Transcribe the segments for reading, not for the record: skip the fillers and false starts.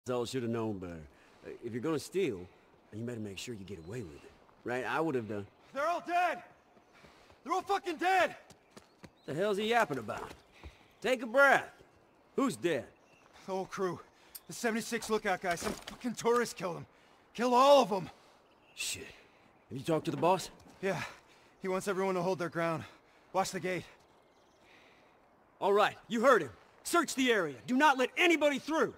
all should have known better. If you're gonna steal, you better make sure you get away with it. Right? I would have done. They're all dead! They're all fucking dead! The hell's he yapping about? Take a breath. Who's dead? The whole crew. The 76 lookout guy. Some fucking tourist killed him. Killed all of them. Shit. Have you talked to the boss? Yeah. He wants everyone to hold their ground. Watch the gate. All right, you heard him. Search the area. Do not let anybody through.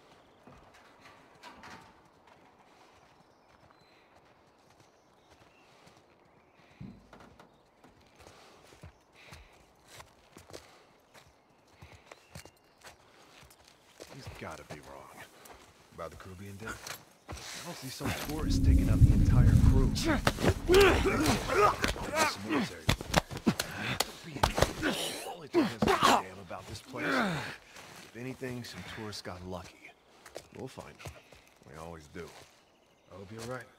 He's gotta be wrong. About the crew being dead? I don't see some tourists taking out the entire crew. That's military. All it does is give a damn about this place. If anything, some tourists got lucky. We'll find them. We always do. I hope you're right.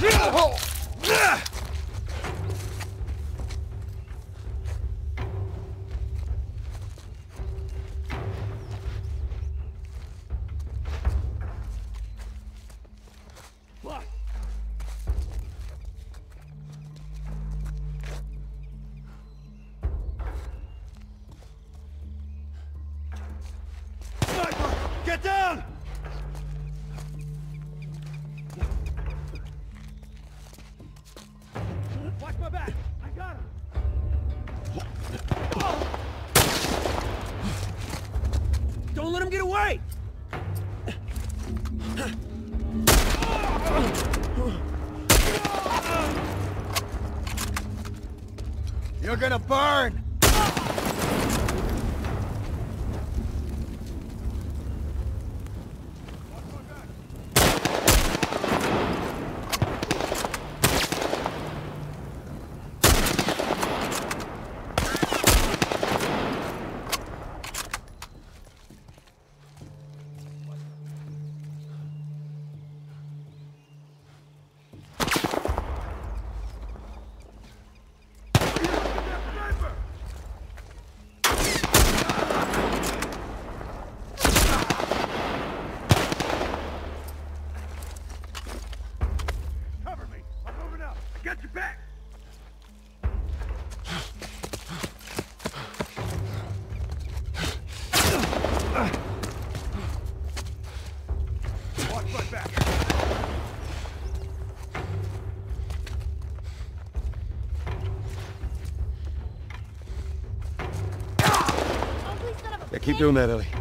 Get down! Watch my back! I got him! Don't let him get away! You're gonna burn! Get your back! Watch my back! Yeah, keep doing that, Ellie.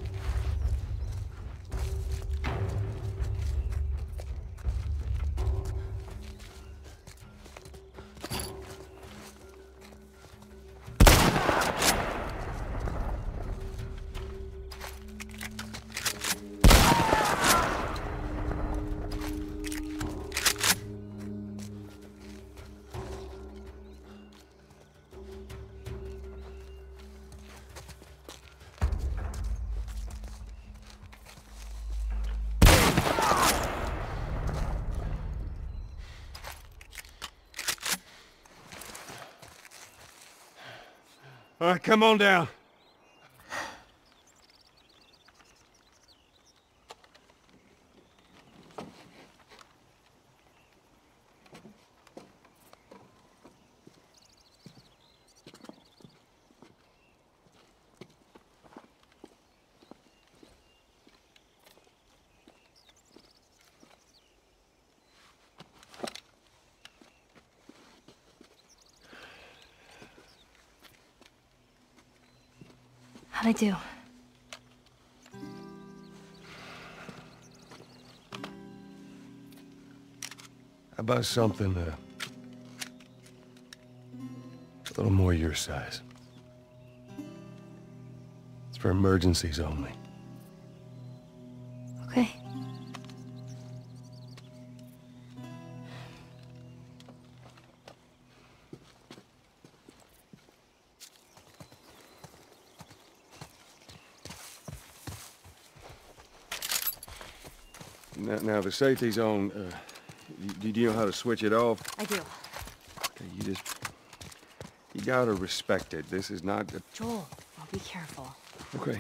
All right, come on down. How'd I do? How about something a little more your size? It's for emergencies only. Okay. Now the safety's on. Do you know how to switch it off? I do. Okay, you gotta respect it. This is not a... Joel, I'll be careful. Okay.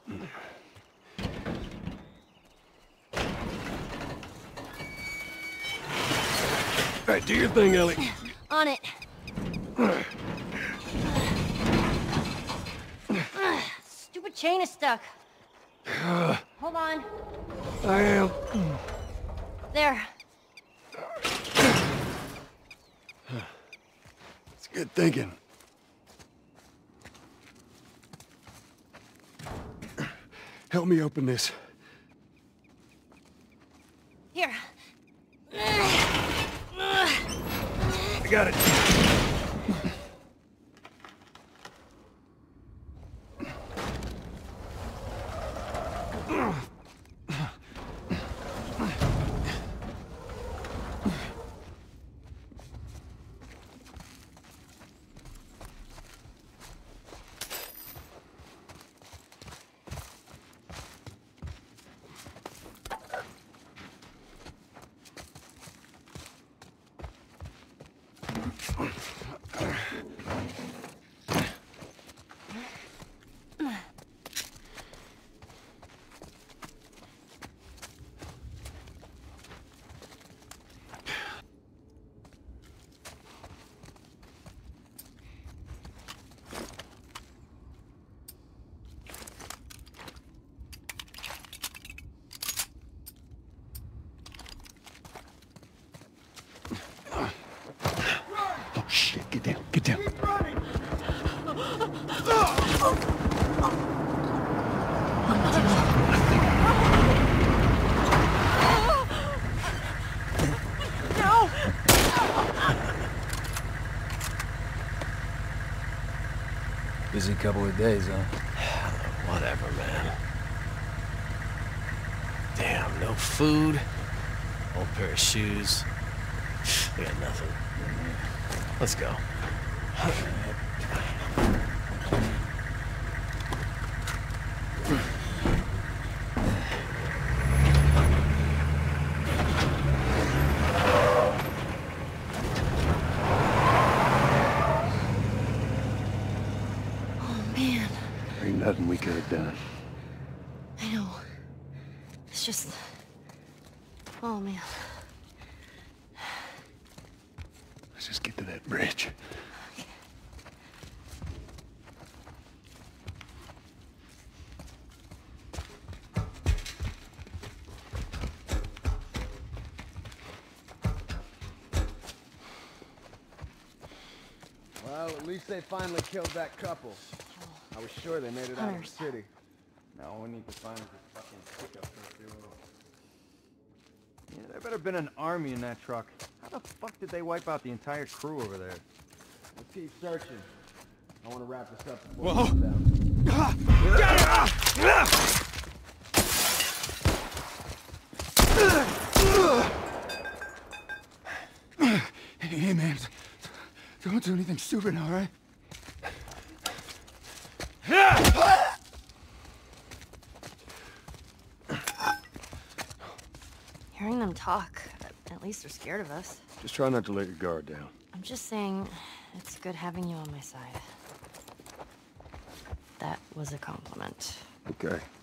All right, do your thing, Ellie. On it. Stupid chain is stuck. Hold on. I am. There. It's good thinking. Help me open this. Here. I got it. Oh shit, get down, get down. No! Busy couple of days, huh? Whatever, man. Damn, no food. Old pair of shoes. We got nothing. Let's go. Man, Ain't nothing we could have done. I know. It's just... Oh, man. Let's just get to that bridge. Well, at least they finally killed that couple. I was sure they made it out of the city. Now we need to find this fucking pickup truck. Yeah, there better been an army in that truck. How the fuck did they wipe out the entire crew over there? Let's keep searching. I want to wrap this up before we down. Hey, man. Don't do anything stupid now, right? Hearing them talk, at least they're scared of us. Just try not to let your guard down. I'm just saying, it's good having you on my side. That was a compliment. Okay.